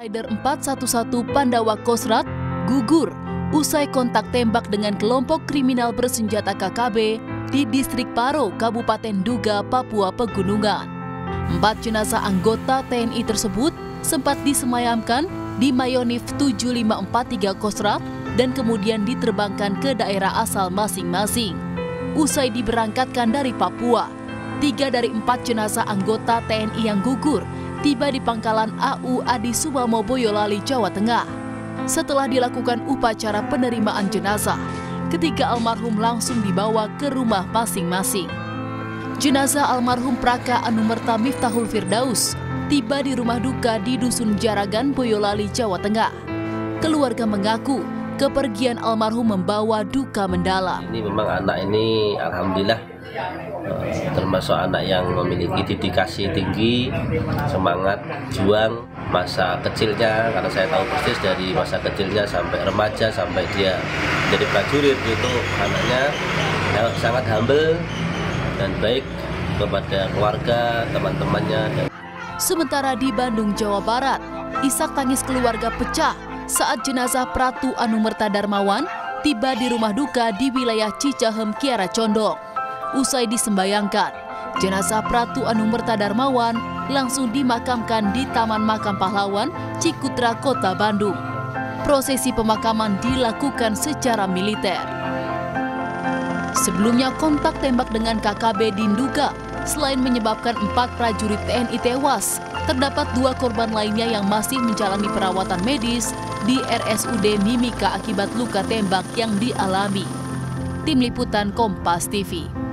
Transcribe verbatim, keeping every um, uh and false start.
Rider empat satu satu Pandawa Kostrad gugur usai kontak tembak dengan kelompok kriminal bersenjata K K B di distrik Paro, Kabupaten Duga, Papua Pegunungan. Empat jenazah anggota T N I tersebut sempat disemayamkan di Mayonif tujuh lima empat tiga Kostrad dan kemudian diterbangkan ke daerah asal masing-masing. Usai diberangkatkan dari Papua, tiga dari empat jenazah anggota T N I yang gugur tiba di Pangkalan A U Adi Suwamo Boyolali, Jawa Tengah. Setelah dilakukan upacara penerimaan jenazah, ketiga almarhum langsung dibawa ke rumah masing-masing. Jenazah almarhum Praka Anumerta Miftahul Firdaus tiba di rumah duka di Dusun Jaragan, Boyolali, Jawa Tengah. Keluarga mengaku kepergian almarhum membawa duka mendalam. Ini memang anak ini alhamdulillah termasuk anak yang memiliki dedikasi tinggi, semangat, juang masa kecilnya, karena saya tahu persis dari masa kecilnya sampai remaja sampai dia jadi prajurit, itu anaknya sangat humble dan baik kepada keluarga, teman-temannya. Sementara di Bandung, Jawa Barat, isak tangis keluarga pecah saat jenazah Pratu Anumerta Darmawan tiba di rumah duka di wilayah Cicahem, Kiara Condong. Usai disembayangkan, jenazah Pratu Anumerta Darmawan langsung dimakamkan di Taman Makam Pahlawan, Cikutra, Kota Bandung. Prosesi pemakaman dilakukan secara militer. Sebelumnya kontak tembak dengan K K B di Nduga selain menyebabkan empat prajurit T N I tewas, terdapat dua korban lainnya yang masih menjalani perawatan medis di R S U D Mimika akibat luka tembak yang dialami. Tim Liputan Kompas T V.